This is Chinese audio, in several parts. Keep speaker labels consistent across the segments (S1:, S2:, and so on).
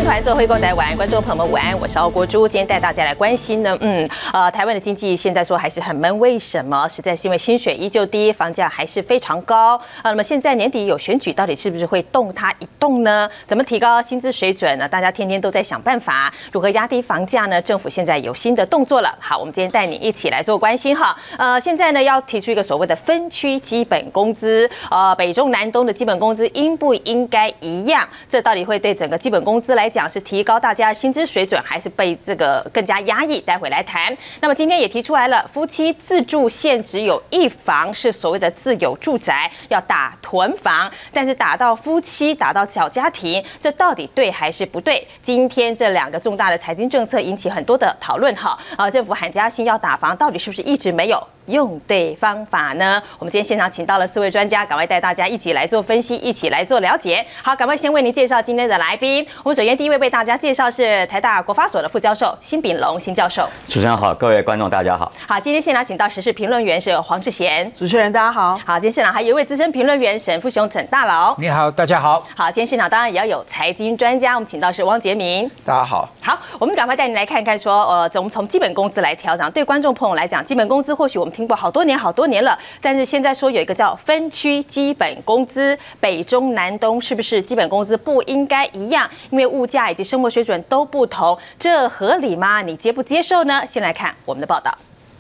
S1: 饭团做回购台湾，观众朋友们午安，我是奥国珠，今天带大家来关心呢，台湾的经济现在说还是很闷，为什么？实在是因为薪水依旧低，房价还是非常高那么现在年底有选举，到底是不是会动它一动呢？怎么提高薪资水准呢？大家天天都在想办法，如何压低房价呢？政府现在有新的动作了。好，我们今天带你一起来做关心哈。现在呢要提出一个所谓的分区基本工资，北中南东的基本工资应不应该一样？这到底会对整个基本工资来讲是提高大家的薪资水准，还是被这个更加压抑？待会来谈。那么今天也提出来了，夫妻自住现只有一房是所谓的自有住宅，要打囤房，但是打到夫妻，打到小家庭，这到底对还是不对？今天这两个重大的财经政策引起很多的讨论哈。政府喊加薪要打房，到底是不是一直没有用对方法呢？我们今天现场请到了4位专家，赶快带大家一起来做分析，一起来做了解。好，赶快先为您介绍今天的来宾。我们首先第一位为大家介绍是台大国发所的副教授辛炳龙辛教授。
S2: 主持人好，各位观众大家好。
S1: 好，今天现场请到时事评论员是黄世贤。
S3: 主持人大家好。
S1: 好，今天现场还有一位资深评论员沈富雄沈大佬。
S4: 你好，大家好。
S1: 好，今天现场当然也要有财经专家，我们请到是汪杰明。
S3: 大家好。
S1: 好，我们赶快带您来看看说，我们从基本工资来调整。对观众朋友来讲，基本工资或许我们听过好多年了，但是现在说有一个叫分区基本工资，北中南东是不是基本工资不应该一样？因为物价以及生活水准都不同，这合理吗？你接不接受呢？先来看我们的报道。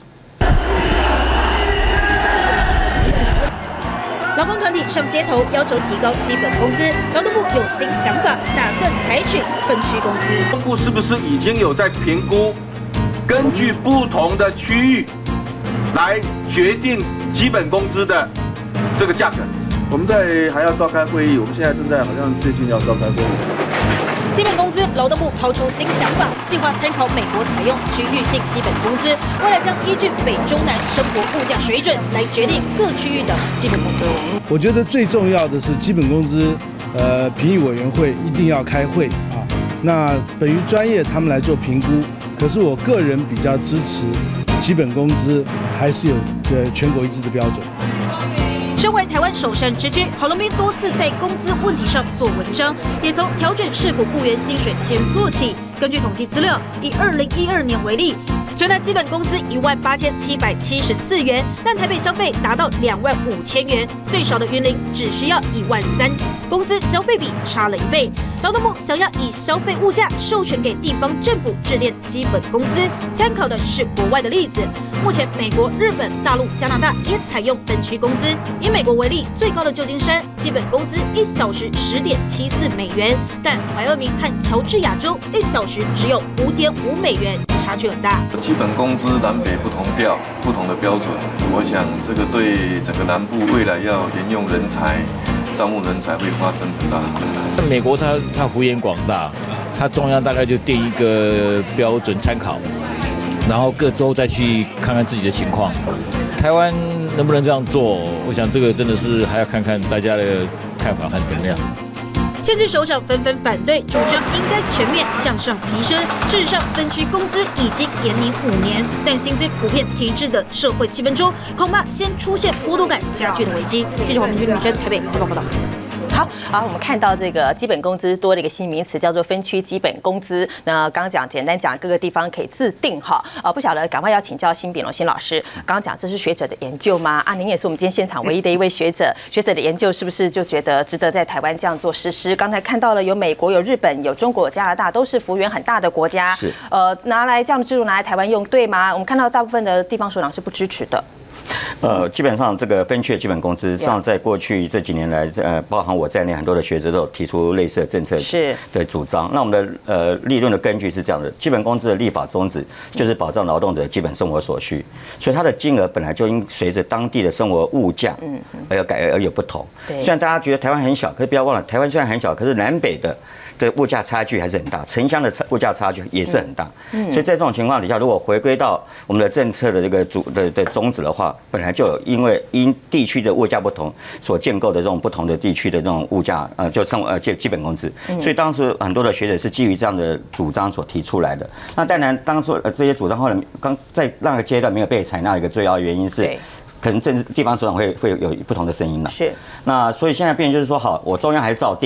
S5: 劳工团体上街头要求提高基本工资，劳动部有新想法，打算采取分区工资。
S6: 劳动部是不是已经有在评估，根据不同的区域来决定基本工资的这个价格？
S7: 我们还要召开会议，我们现在正在好像最近要召开会议。
S5: 基本工资，劳动部抛出新想法，计划参考美国采用区域性基本工资，未来将依据北中南生活物价水准来决定各区域的基本工资。
S8: 我觉得最重要的是基本工资，评议委员会一定要开会啊。那本于专业他们来做评估，可是我个人比较支持基本工资还是有全国一致的标准。
S5: 身为台湾首善之区，郝龙斌多次在工资问题上做文章，也从调整市府雇员薪水先做起。根据统计资料，以2012年为例，全台基本工资18774元，但台北消费达到25000元，最少的云林只需要13000，工资消费比差了1倍。劳动部想要以消费物价授权给地方政府制定基本工资，参考的是国外的例子。目前美国、日本、大陆、加拿大也采用分区工资。以美国为例，最高的旧金山基本工资1小时10.74美元，但怀俄明和乔治亚州1小时只有5.5美元，差距很大。
S9: 基本工资南北不同调，不同的标准，我想这个对整个南部未来要沿用人才、招募人才会发生很大的困难。
S4: 美国它幅员广大，它中央大概就定一个标准参考，然后各州再去看看自己的情况。台湾能不能这样做？我想这个真的是还要看看大家的看法和怎么样。
S5: 县市首长纷纷反对，主张应该全面向上提升。事实上，分区工资已经延宁5年，但薪资普遍提质的社会气氛中，恐怕先出现剥夺感加剧的危机。记者黄明君、女生台北采访报道。
S1: 好，我们看到这个基本工资多了一个新名词，叫做分区基本工资。那刚刚简单讲，各个地方可以自定哈。不晓得，赶快要请教辛炳龙辛老师。刚刚讲这是学者的研究吗？您也是我们今天现场唯一的一位学者。学者的研究是不是就觉得值得在台湾这样做实施？刚才看到了有美国、有日本、有中国、有加拿大，都是幅员很大的国家。
S2: 是。
S1: 拿来这样的制度拿来台湾用，对吗？我们看到大部分的地方首长是不支持的。
S2: 基本上这个分区的基本工资，实际上在过去这几年来，包含我在内，很多的学者都有提出类似的政策的主张。那我们的立论的根据是这样的：基本工资的立法宗旨就是保障劳动者基本生活所需，所以它的金额本来就应随着当地的生活物价而有不同。虽然大家觉得台湾很小，可是不要忘了，台湾虽然很小，可是南北的这个物价差距还是很大，城乡的物价差距也是很大。所以在这种情况底下，如果回归到我们的政策的这个宗旨的话，本来就有因地区的物价不同所建构的这种不同的地区的这种物价，基本工资。所以当时很多的学者是基于这样的主张所提出来的。那当然，当初这些主张后来在那个阶段没有被采纳，一个最要的原因是，可能地方首长会有不同的声音了。
S1: 是。
S2: 那所以现在变成就是说，好，我中央还是照定。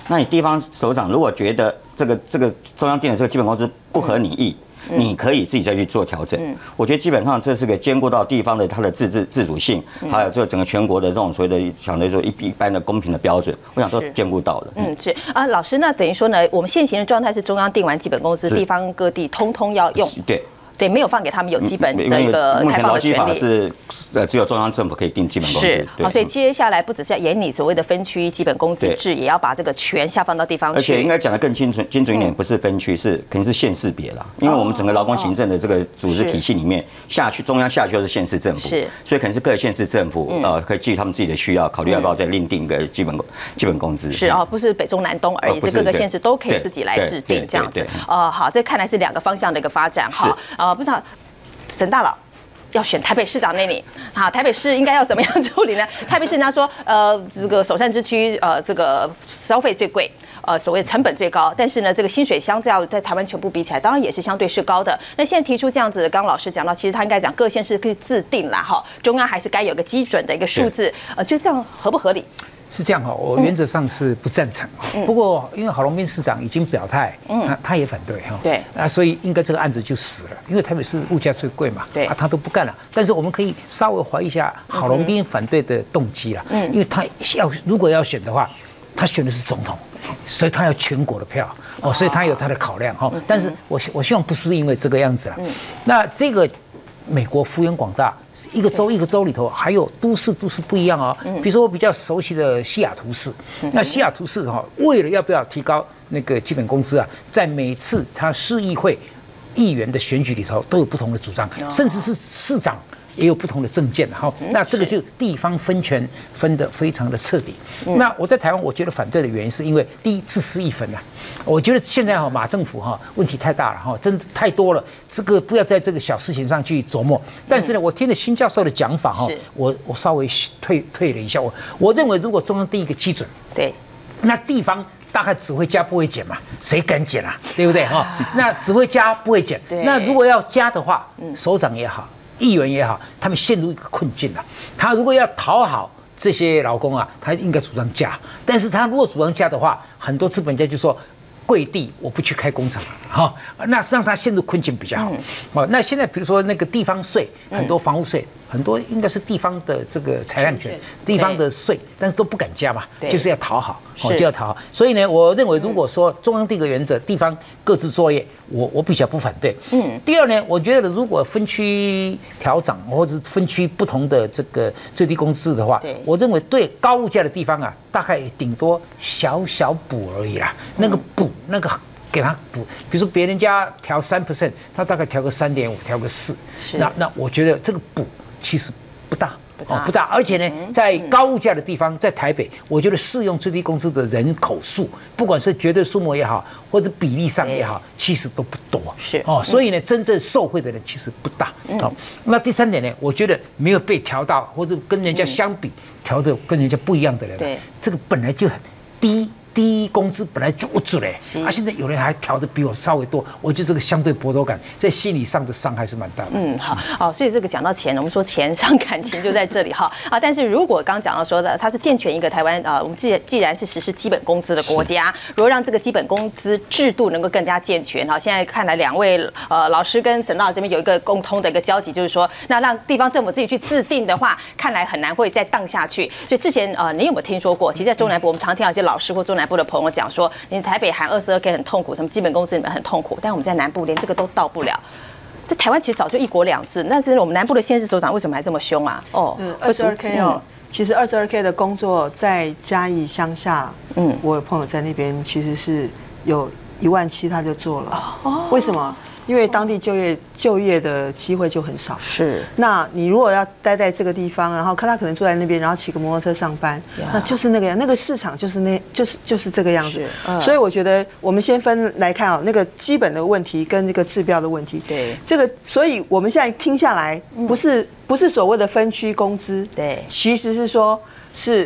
S2: 那你地方首长如果觉得这个中央定的这个基本工资不合你意，你可以自己再去做调整。我觉得基本上这是个兼顾到地方的它的自主性，还有这整个全国的这种所谓的想的说一般的公平的标准，我想都兼顾到了。
S1: 是啊，老师，那等于说呢，我们现行的状态是中央定完基本工资，地方各地通通要用。对，没有放给他们有基本的一个开放的权利。目前劳基法
S2: 是只有中央政府可以定基本工资。
S1: 是，好，所以接下来不只是要严拟所谓的分区基本工资制，也要把这个权下放到地方去。
S2: 而且应该讲得更精准一点，不是分区，是肯定是县市别啦。因为我们整个劳工行政的这个组织体系里面，中央下去就是县市政府，所以可能是各县市政府可以基于他们自己的需要，考虑要不要再另定一个基本工资。
S1: 是不是北中南东而已，是各个县市都可以自己来制定这样子。好，这看来是2个方向的一个发展哈。不知道沈大佬要选台北市长那里，好，台北市应该要怎么样处理呢？台北市人家说，这个首善之区，这个消费最贵。所谓成本最高，但是呢，这个薪水相较在台湾全部比起来，当然也是相对是高的。那现在提出这样子，刚刚老师讲到，其实他应该讲各县市可以自定啦，哈，中央还是该有个基准的一个数字，就这样合不合理？
S3: 是这样哈，我原则上是不赞成。不过因为郝龙斌市长已经表态，他也反对哈，
S1: 对，
S3: 所以应该这个案子就死了，因为台北市物价最贵嘛，对，他都不干了。但是我们可以稍微怀疑一下郝龙斌反对的动机啦，因为他如果要选的话，他选的是总统，所以他要全国的票所以他有他的考量哈。但是我希望不是因为这个样子啦。那这个美国幅员广大，一个州里头还有都市不一样比如说我比较熟悉的西雅图市，那西雅图市为了要不要提高那个基本工资在每次他市议会议员的选举里头都有不同的主张，甚至是市长也有不同的政见那这个就地方分权分得非常的彻底。那我在台湾，我觉得反对的原因是因为第一自私一分我觉得现在马政府问题太大了真的太多了，这个不要在这个小事情上去琢磨。但是呢，我听了新教授的讲法我稍微退了一下，我认为如果中央定一个基准，对，那地方大概只会加不会减嘛，谁敢减啊？对不对那只会加不会减，那如果要加的话，首长也好，议员也好，他们陷入一个困境他如果要讨好这些劳工他应该主张加，但是他如果主张加的话，很多资本家就说贵地我不去开工厂那让他陷入困境比较好。那现在比如说那个地方税，很多房屋税，很多应该是地方的这个财产权、地方的税，但是都不敢加嘛，就是要讨好就要讨好。所以呢，我认为如果说中央定个原则，地方各自作业，我比较不反对。第二呢，我觉得如果分区调涨或者分区不同的这个最低工资的话，我认为对高物价的地方大概顶多小补而已啦。那个补那个给他补，比如说别人家调3%，他大概调个3.5，调个4，那我觉得这个补其实不大。不大，而且呢，在高物价的地方，在台北，我觉得适用最低工资的人口数，不管是绝对数目也好，或者比例上也好，其实都不多。所以呢，真正受惠的人其实不大。那第3点呢，我觉得没有被调到，或者跟人家相比调的跟人家不一样的人，这个本来就很低工资本来就不足现在有人还调的比我稍微多，我觉得这个相对剥夺感在心理上的伤害是蛮大的。
S1: 好，所以这个讲到钱，我们说钱伤感情就在这里但是如果刚刚讲到说的，它是健全一个台湾我们既然是实施基本工资的国家，如果让这个基本工资制度能够更加健全现在看来2位老师跟沈老师这边有一个共通的一个交集，就是说，那让地方政府自己去制定的话，看来很难会再荡下去。所以之前你有没有听说过？其实，在中南部我们常听到一些老师或中南部的朋友讲说，你台北喊22K 很痛苦，什么基本工资你们很痛苦，但我们在南部连这个都到不了。在台湾其实早就1国2制，但是我们南部的县市首长为什么还这么凶
S10: 22K 其实22K 的工作在嘉义乡下，我有朋友在那边，其实是有17000他就做了。为什么？因为当地就业的机会就很少。那你如果要待在这个地方，然后他可能坐在那边，然后骑个摩托车上班，那就是那个样，那个市场就是这个样子。所以我觉得我们先分来看那个基本的问题跟这个治标的问题。这个，所以我们现在听下来，不是所谓的分区工资，其实是说是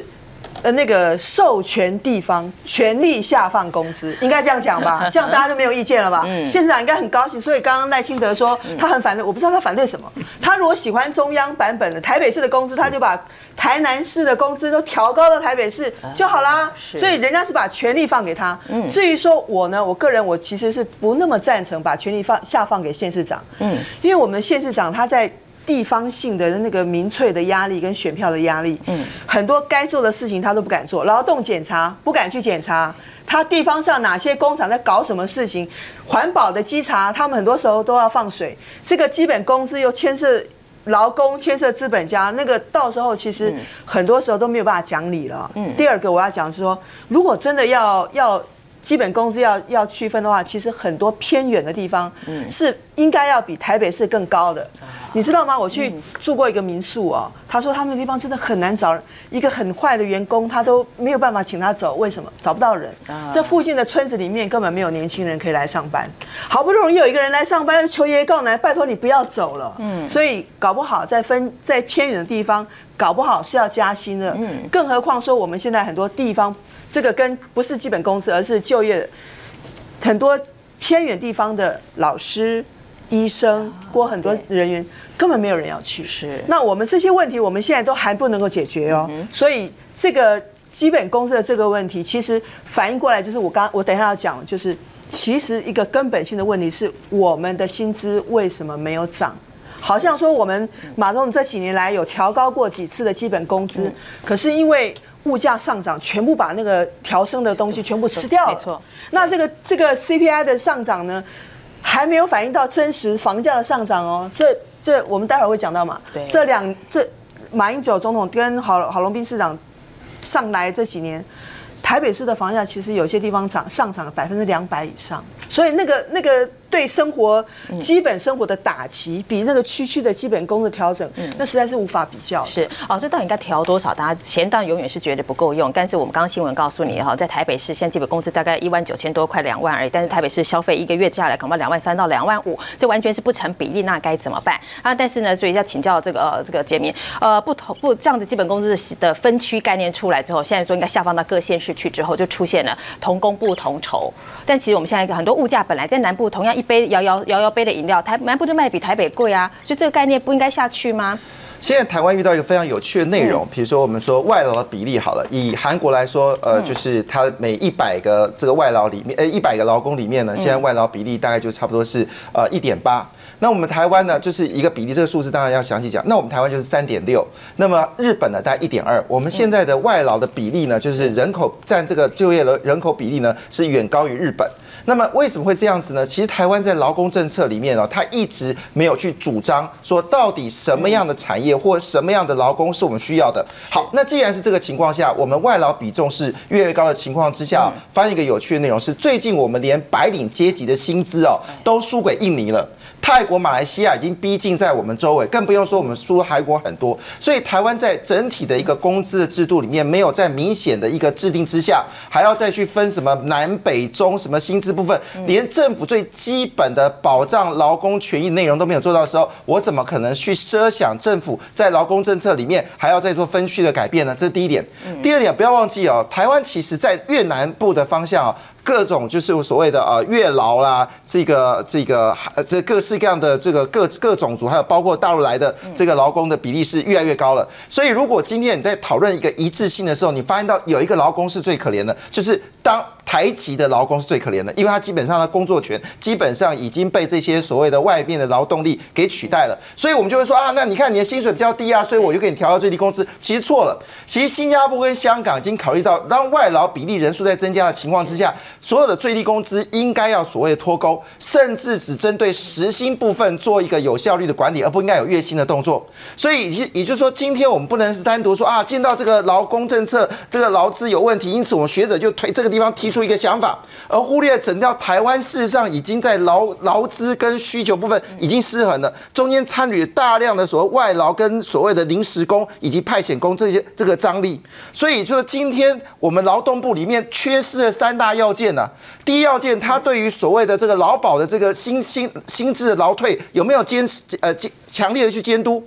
S10: 那个授权地方权力下放工资，应该这样讲吧？这样大家就没有意见了吧？县市长应该很高兴。所以刚刚赖清德说他很反对，我不知道他反对什么。他如果喜欢中央版本的台北市的工资，他就把台南市的工资都调高到台北市就好啦。所以人家是把权力放给他。至于说我呢，我个人我其实是不那么赞成把权力下放给县市长。因为我们的县市长他在地方性的那个民粹的压力跟选票的压力，很多该做的事情他都不敢做，劳动检查不敢去检查，他地方上哪些工厂在搞什么事情，环保的稽查，他们很多时候都要放水，这个基本工资又牵涉劳工，牵涉资本家，那个到时候其实很多时候都没有办法讲理了。第二个我要讲的是说，如果真的要基本工资要区分的话，其实很多偏远的地方是应该要比台北市更高的。你知道吗？我去住过一个民宿哦，他说他们的地方真的很难找一个很坏的员工，他都没有办法请他走。为什么？找不到人。这附近的村子里面根本没有年轻人可以来上班，好不容易有一个人来上班，求爷爷告奶，拜托你不要走了。所以搞不好在偏远的地方，搞不好是要加薪的。更何况说我们现在很多地方，这个跟不是基本工资，而是就业，很多偏远地方的老师、医生或很多人员根本没有人要去。那我们这些问题，我们现在都还不能够解决哦。所以这个基本工资的这个问题，其实反映过来就是我等一下要讲，就是其实一个根本性的问题是我们的薪资为什么没有涨？好像说我们马总这几年来有调高过几次的基本工资，可是因为物价上涨，全部把那个调升的东西全部吃掉了。没错。那这个 CPI 的上涨呢，还没有反映到真实房价的上涨哦。这我们待会儿会讲到嘛。对。这马英九总统跟郝龙斌市长上来这几年，台北市的房价其实有些地方上涨了200%以上，所以那个对基本生活的打击，比那个区的基本工资调整，那实在是无法比较。是
S1: 哦，这到底应该调多少？大家钱当然永远是觉得不够用，但是我们刚刚新闻告诉你哈，在台北市现在基本工资大概19000多，快2万而已，但是台北市消费一个月下来恐怕23000到2万5，这完全是不成比例，那该怎么办啊？但是呢，所以要请教这个杰明，不这样子基本工资的分区概念出来之后，现在说应该下放到各县市去之后，就出现了同工不同酬。但其实我们现在很多物价本来在南部同样一杯摇摇杯的饮料，南部就卖得比台北贵啊，所以这个概念不应该下去吗？
S11: 现在台湾遇到一个非常有趣的内容，比如说我们说外劳的比例好了，以韩国来说，就是它每100个这个外劳里面，100个劳工里面呢，现在外劳比例大概就差不多是1.8。那我们台湾呢，就是一个比例，这个数字当然要详细讲。那我们台湾就是3.6，那么日本呢大概1.2。我们现在的外劳的比例呢，就是人口占这个就业人口比例呢，是远高于日本。那么为什么会这样子呢？其实台湾在劳工政策里面哦，它一直没有去主张说到底什么样的产业或什么样的劳工是我们需要的。好，那既然是这个情况下，我们外劳比重是越来越高的情况之下，发现一个有趣的内容是，最近我们连白领阶级的薪资哦都输给印尼了。泰国、马来西亚已经逼近在我们周围，更不用说我们输韩国很多。所以台湾在整体的一个工资的制度里面，没有在明显的一个制定之下，还要再去分什么南北中什么薪资部分，连政府最基本的保障劳工权益内容都没有做到的时候，我怎么可能去设想政府在劳工政策里面还要再做分区的改变呢？这是第一点。第二点，不要忘记哦，台湾其实在越南部的方向哦。各种就是所谓的越劳啦，这各式各样的这个各种族，还有包括大陆来的这个劳工的比例是越来越高了。所以如果今天你在讨论一个一致性的时候，你发现到有一个劳工是最可怜的，就是当台籍的劳工是最可怜的，因为他基本上的工作权基本上已经被这些所谓的外面的劳动力给取代了。所以我们就会说啊，那你看你的薪水比较低啊，所以我就给你调到最低工资。其实错了，其实新加坡跟香港已经考虑到让外劳比例人数在增加的情况之下，所有的最低工资应该要所谓的脱钩，甚至只针对时薪部分做一个有效率的管理，而不应该有月薪的动作。所以也就是说，今天我们不能是单独说啊，见到这个劳工政策这个劳资有问题，因此我们学者就推这个地方提出一个想法，而忽略整条台湾事实上已经在劳资跟需求部分已经失衡了，中间参与大量的所谓外劳跟所谓的临时工以及派遣工这个张力。所以就是今天我们劳动部里面缺失的3大要件呢。第一要件，它对于所谓的这个劳保的这个薪资的劳退有没有强烈的去监督？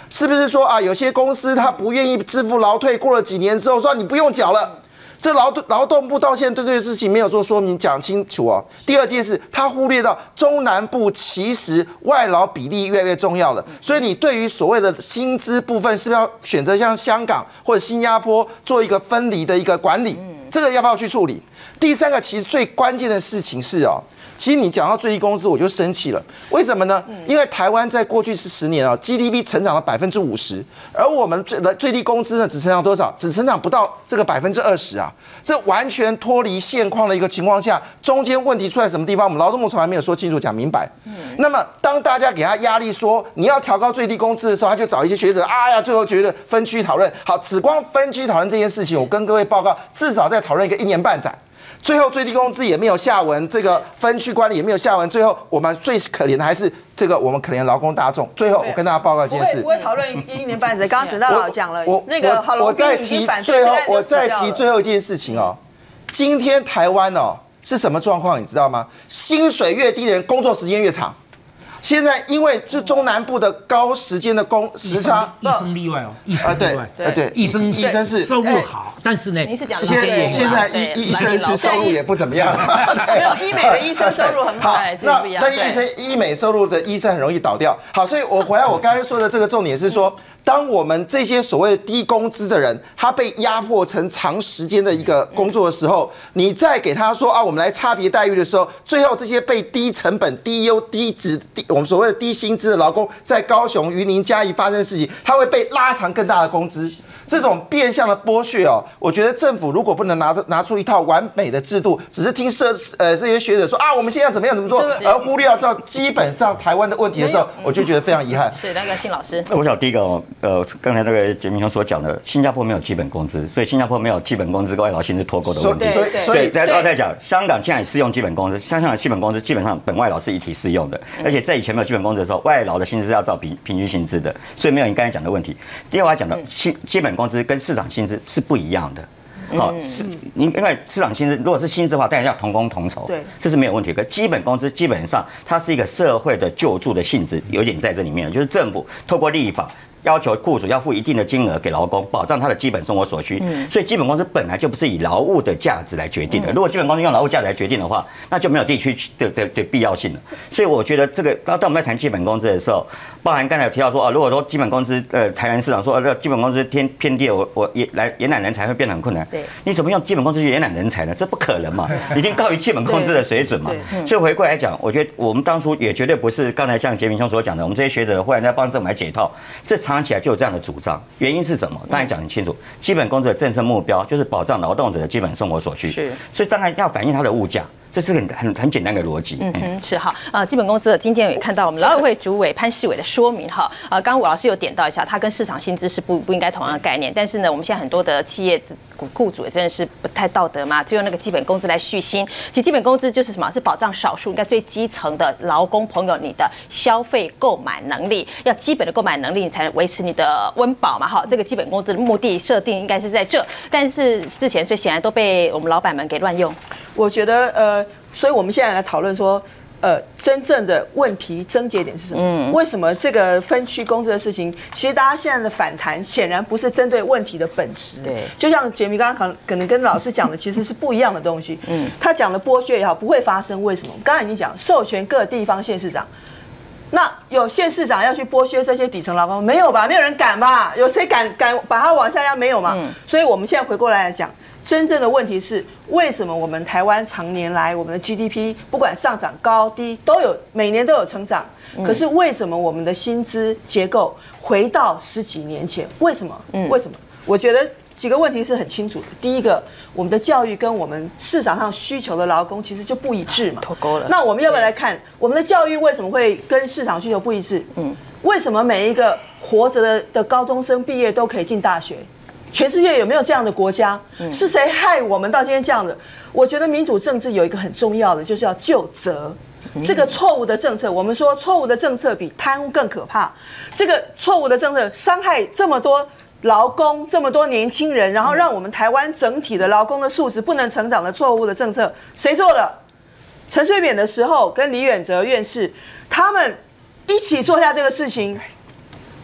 S11: 是不是说啊，有些公司他不愿意支付劳退，过了几年之后说你不用缴了？这劳动部到现在对这个事情没有做说明讲清楚哦。第二件事，他忽略到中南部其实外劳比例越来越重要了，所以你对于所谓的薪资部分，是不是要选择像香港或者新加坡做一个分离的一个管理？这个要不要去处理？第三个，其实最关键的事情是哦。其实你讲到最低工资，我就生气了。为什么呢？因为台湾在过去10年啊 ，GDP 成长了50%，而我们最低工资呢，只成长多少？只成长不到这个20%啊！这完全脱离现况的一个情况下，中间问题出在什么地方？我们劳动部从来没有说清楚、讲明白。那么当大家给他压力说你要调高最低工资的时候，他就找一些学者，哎呀，最后觉得分区讨论好，只光分区讨论这件事情，我跟各位报告，至少在讨论一个1年半载。最后最低工资也没有下文，这个分区管理也没有下文。最后我们最可怜的还是这个我们可怜劳工大众。最后我跟大家报告一件事，
S10: 不会讨论1年半载。刚刚沈大佬讲了，那个郝龙斌已经反对。
S11: 我再提最后一件事情哦。今天台湾哦是什么状况？你知道吗？薪水越低的人工作时间越长。现在因为是中南部的高时间的时差，
S3: 医生例外哦，医生例外，
S11: 对，医生是
S3: 收入好，但是呢，
S11: 现在医生是收入也不怎么样，
S10: 没有医美的医生收入很好，
S11: 那医美收入的医生很容易倒掉。好，所以我回来我刚才说的这个重点是说。当我们这些所谓的低工资的人，他被压迫成长时间的一个工作的时候，你再给他说啊，我们来差别待遇的时候，最后这些被低成本、低优、低质、我们所谓的低薪资的劳工，在高雄、云林、嘉义发生的事情，他会被拉长更大的工资。这种变相的剥削哦，我觉得政府如果不能拿出一套完美的制度，只是听这些学者说啊，我们现在怎么样怎么做，而忽略到基本上台湾的问题的时候，我就觉得非常遗憾。
S1: 是那个辛老师，
S2: 我想第一个刚才那个杰明兄所讲的，新加坡没有基本工资，所以新加坡没有基本工资跟外劳薪资脱钩的问题。所以再讲，香港现在也适用基本工资，香港的基本工资基本上本外劳是一体适用的，而且在以前没有基本工资的时候，外劳的薪资是要照平均薪资的，所以没有你刚才讲的问题。第二，我要讲的基本工资跟市场薪资是不一样的。好，是因为市场薪资如果是薪资的话，当然要同工同酬，对，这是没有问题。可基本工资基本上它是一个社会的救助的性质，有点在这里面，就是政府透过立法。要求雇主要付一定的金额给劳工，保障他的基本生活所需。所以基本工资本来就不是以劳务的价值来决定的。如果基本工资用劳务价值来决定的话，那就没有地区的必要性了。所以我觉得这个，当我们在谈基本工资的时候，包含刚才有提到说啊，如果说基本工资，台南市长说基本工资偏低，我延揽人才会变得很困难。对，你怎么用基本工资去延揽人才呢？这不可能嘛，已经高于基本工资的水准嘛。所以回过来讲，我觉得我们当初也绝对不是刚才像杰明兄所讲的，我们这些学者忽然在帮政府来解套，这长期来就有这样的主张，原因是什么？刚才讲很清楚，基本工资的政策目标就是保障劳动者的基本生活所需，所以当然要反映它的物价。这是很简单的逻辑。
S1: 是好。基本工资今天也看到我们劳委会主委潘世伟的说明哈。刚刚伍老师有点到一下，它跟市场薪资是不应该同样的概念。但是呢，我们现在很多的企业雇主也真的是不太道德嘛，就用那个基本工资来续薪。其实基本工资就是什么？是保障少数应该最基层的劳工朋友你的消费购买能力，要基本的购买能力，你才能维持你的温饱嘛。哈，这个基本工资的目的设定应该是在这，但是之前所以显然都被我们老板们给乱用。
S10: 我觉得所以我们现在来讨论说，真正的问题症结点是什么？为什么这个分区工资的事情，其实大家现在的反弹显然不是针对问题的本质。对，就像杰明刚刚可能跟老师讲的其实是不一样的东西。他讲的剥削也好，不会发生，为什么？刚才已经讲授权各地方县市长。那有县市长要去剥削这些底层劳工，没有吧？没有人敢吧？有谁敢把它往下压？没有嘛？所以我们现在回过来讲。真正的问题是，为什么我们台湾常年来我们的 GDP 不管上涨高低都有每年都有成长，可是为什么我们的薪资结构回到10几年前？为什么？为什么？我觉得几个问题是很清楚的。第一个，我们的教育跟我们市场上需求的劳工其实就不一致嘛，脱钩了。那我们要不要来看我们的教育为什么会跟市场需求不一致？为什么每一个活着的高中生毕业都可以进大学？全世界有没有这样的国家？是谁害我们到今天这样的？我觉得民主政治有一个很重要的，就是要就责。这个错误的政策，我们说错误的政策比贪污更可怕。这个错误的政策伤害这么多劳工，这么多年轻人，然后让我们台湾整体的劳工的素质不能成长的错误的政策，谁做的？陈水扁的时候跟李远哲院士他们一起做下这个事情。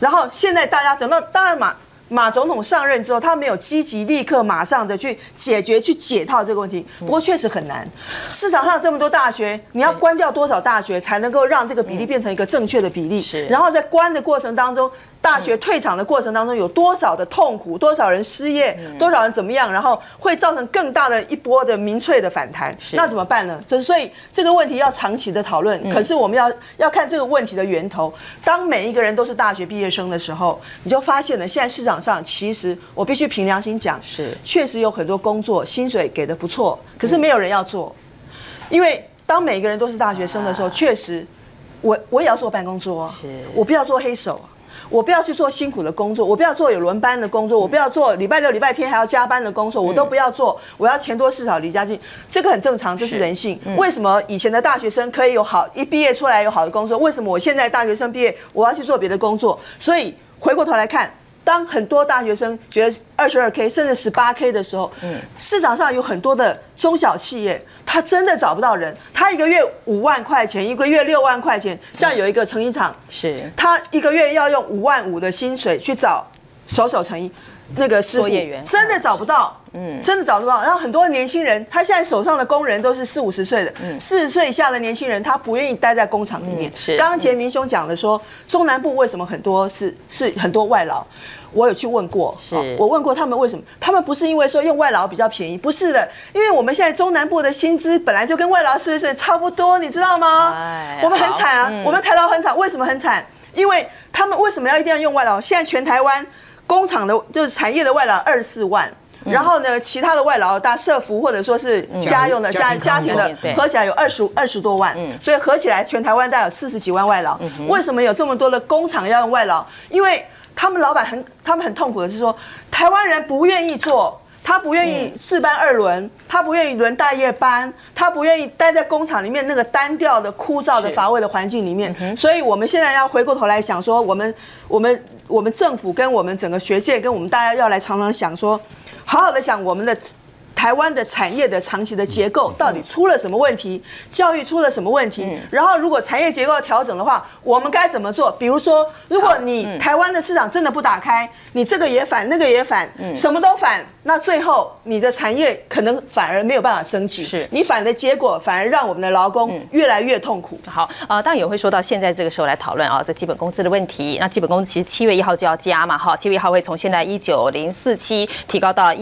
S10: 然后现在大家等到当然马总统上任之后，他没有积极立刻马上的去解决、去解套这个问题。不过确实很难，市场上这么多大学，你要关掉多少大学才能够让这个比例变成一个正确的比例？然后在关的过程当中，大学退场的过程当中有多少的痛苦，多少人失业，多少人怎么样，然后会造成更大的一波的民粹的反弹。那怎么办呢？所以这个问题要长期的讨论。可是我们要看这个问题的源头。当每一个人都是大学毕业生的时候，你就发现了现在市场上其实我必须凭良心讲，确实有很多工作薪水给的不错，可是没有人要做，因为当每个人都是大学生的时候，确实我也要做办公桌，我不要做黑手。我不要去做辛苦的工作，我不要做有轮班的工作，我不要做礼拜六、礼拜天还要加班的工作，我都不要做。我要钱多事少离家近，这个很正常，这是人性。为什么以前的大学生可以有一毕业出来有好的工作？为什么我现在大学生毕业我要去做别的工作？所以回过头来看，当很多大学生觉得22K 甚至18K 的时候，市场上有很多的中小企业，他真的找不到人，他一个月5万块钱，一个月6万块钱，像有一个成衣厂，他一个月要用5万5的薪水去找手成衣那个师傅，真的找不到，真的找不到。然后很多年轻人，他现在手上的工人都是40、50岁的，40岁以下的年轻人，他不愿意待在工厂里面。刚刚杰明兄讲的说，中南部为什么很多是很多外劳？我有去问过，我问过他们为什么？他们不是因为说用外劳比较便宜，不是的，因为我们现在中南部的薪资本来就跟外劳是差不多，你知道吗？我们很惨啊，我们台劳很惨，为什么很惨？因为他们为什么一定要用外劳？现在全台湾工厂的就是产业的外劳24万。然后呢，其他的外劳，大社服或者说是家用的家庭的，合起来有20多万，所以合起来全台湾大概有40几万外劳。为什么有这么多的工厂要用外劳？因为他们老板他们很痛苦的是说，台湾人不愿意做，他不愿意4班2轮，他不愿意轮大夜班，他不愿意待在工厂里面那个单调的、枯燥的、乏味的环境里面。所以我们现在要回过头来想说，我们政府跟我们整个学界跟我们大家要来常常想说，好好的想我们的台湾的产业的长期的结构到底出了什么问题，教育出了什么问题，然后如果产业结构要调整的话，我们该怎么做？比如说，如果你台湾的市场真的不打开，你这个也反，那个也反，什么都反，那最后你的产业可能反而没有办法升级。你反的结果反而让我们的劳工越来越痛苦。
S1: 好，当然也会说到现在这个时候来讨论这基本工资的问题。那基本工资其实7月1号就要加嘛，哈，7月1号会从现在19047提高到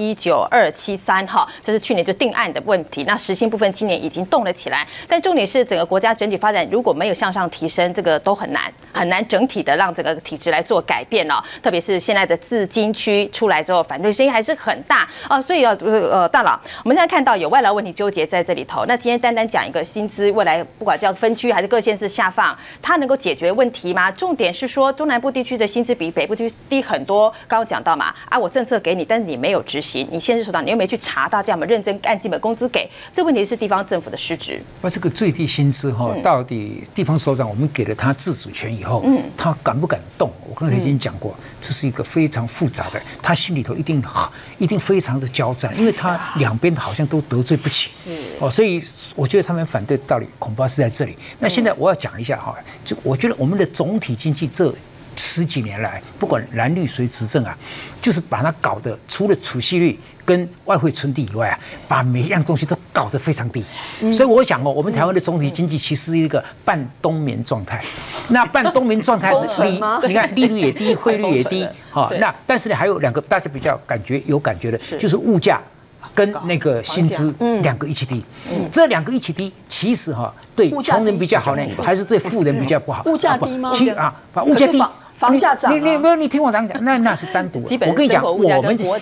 S1: 19273，哈。这是去年就定案的问题。那时薪部分今年已经动了起来，但重点是整个国家整体发展如果没有向上提升，这个都很难整体的让这个体制来做改变了。特别是现在的自金区出来之后，反对声音还是很大啊。所以大佬，我们现在看到有外劳问题纠结在这里头。那今天单讲一个薪资，未来不管叫分区还是各县市下放，它能够解决问题吗？重点是说中南部地区的薪资比北部地区低很多。刚刚讲到嘛，我政策给你，但是你没有执行，你县市首长你又没去查大家有没有认真按基本工资给，这问题是地方政府的失职。
S3: 那这个最低薪资到底地方首长我们给了他自主权以后，他敢不敢动？我刚才已经讲过，这是一个非常复杂的，他心里头一定非常的交战，因为他两边好像都得罪不起，所以我觉得他们反对的道理恐怕是在这里。那现在我要讲一下就我觉得我们的总体经济这10几年来，不管蓝绿谁执政就是把它搞得除了储蓄率跟外汇存底以外把每一样东西都搞得非常低。所以我想我们台湾的总体经济其实是一个半冬眠状态。那半冬眠状态，你看利率也低，汇率也低，那但是呢还有2个大家比较有感觉的，就是物价跟那个薪资2个一起低。这2个一起低，其实对穷人比较好呢，还是对富人比较不好？
S10: 物价低吗？
S3: 物价低。
S10: 房价涨，
S3: 你听我讲，那是单独的。我跟你讲，我们的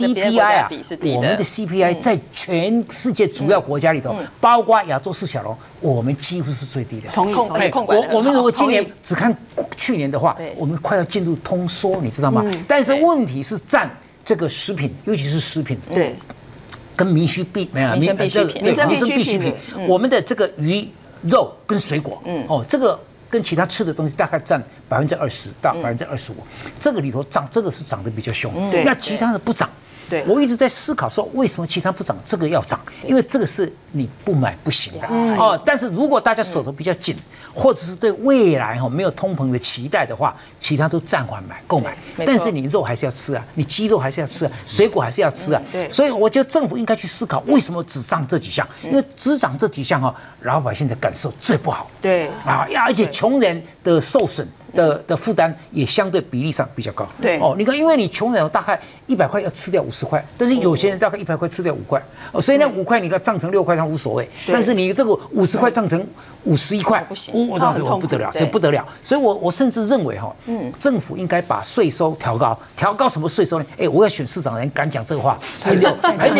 S3: CPI 在全世界主要国家里头，包括亚洲4小龙，我们几乎是最低的。
S10: 同意。
S3: 我们如果今年只看去年的话，我们快要进入通缩，你知道吗？但是问题是占这个食品，尤其是食品，
S10: 对，
S3: 跟民生必需品，我们的这个鱼、肉跟水果，这个。跟其他吃的东西大概占20%到25%，这个里头这个是涨得比较凶，那其他的不涨。我一直在思考说，为什么其他不涨，这个要涨？ 因为这个是你不买不行的哦。但是如果大家手头比较紧，或者是对未来没有通膨的期待的话，其他都暂缓购买。但是你肉还是要吃啊，你鸡肉还是要吃啊，水果还是要吃啊。所以我觉得政府应该去思考，为什么只涨这几项？因为只涨这几项老百姓的感受最不好。
S10: 对
S3: 啊，而且穷人的受损的负担也相对比例上比较高。
S10: 对
S3: 哦，你看，因为你穷人大概100块要吃掉50块，但是有些人大概100块吃掉5块，所以那5块你看涨成6块，它无所谓。但是你这个50块涨成51块，
S1: 不行，
S3: 我这不得了，这不得了。所以我甚至认为政府应该把税收调高，调高什么税收呢？哎，我要选市长的人敢讲这个话，很有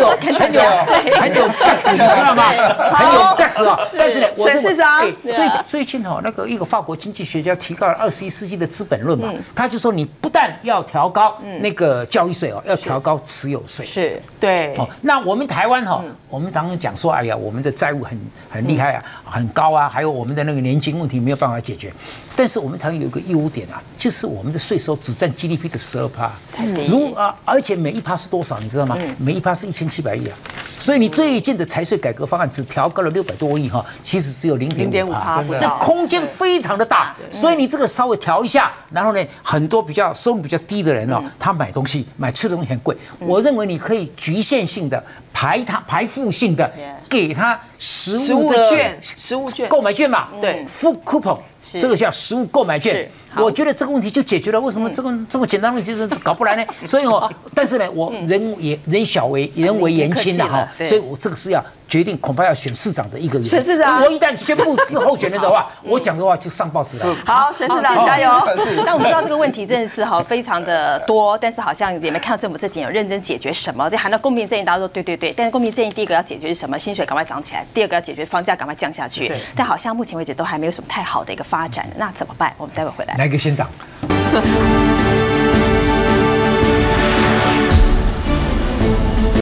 S3: guts， 你知道吗？很有 guts 啊。但是呢，
S10: 沈市长，
S3: 最近那个一个法国经济学家提高了21世纪的资本论嘛，他就说你不但要调高那个教育税要调高持有税。
S1: 是，
S10: 对。
S3: 那我们台湾我们当然讲说，哎呀，我们的债务很厉害啊，很高啊，还有我们的那个年金问题没有办法解决。但是我们台湾有一个优点啊，就是我们的税收只占 GDP 的12%，而且每1%是多少，你知道吗？每1%是1700亿啊。所以你最近的财税改革方案只调高了600多亿其实只有0.5%，这空间非常的大。所以你这个稍微调一下，然后呢，很多收入比较低的人他买东西买吃的东西很贵。我认为你可以局限性的排付性的给他食物券购买券嘛，
S10: 对
S3: ，food coupon， 这个叫食物购买券。我觉得这个问题就解决了。为什么这么简单的问题是搞不来呢？所以但是呢，我人为言轻了所以我这个是要决定，恐怕要选市长的一个原因。
S10: 沈市长，
S3: 我一旦宣布是候选人的话，我讲的话就上报纸了。
S10: 好，沈市长加油。
S1: 但我们知道这个问题真的是非常的多，但是好像也没看到政府这几年有认真解决什么。这谈到公平正义，大家说对，但是公平正义第一个要解决是什么？薪水赶快涨起来，第二个要解决房价赶快降下去。但好像目前为止都还没有什么太好的一个发展，那怎么办？我们待会回来。
S3: 哪一个先涨？